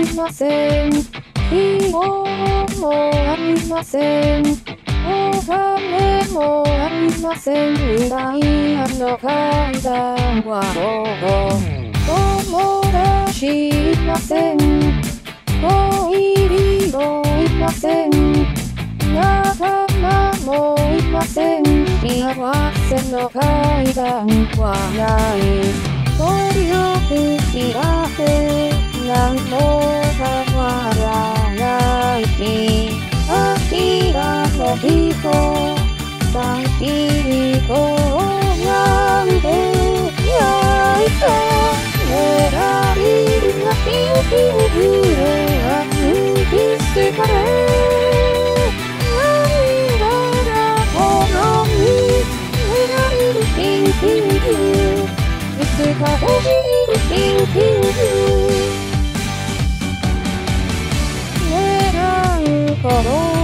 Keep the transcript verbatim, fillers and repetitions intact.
りません。希望もありません。お金もありません。未来あの階段はどこ友達いません。恋人いません。仲間もいません。幸せの階段はない。努力したって何も変わらないし、諦めると大事故なんでないか。狙いがピュピュピュであるキスかね。いつか落ちるピンピン狙うこと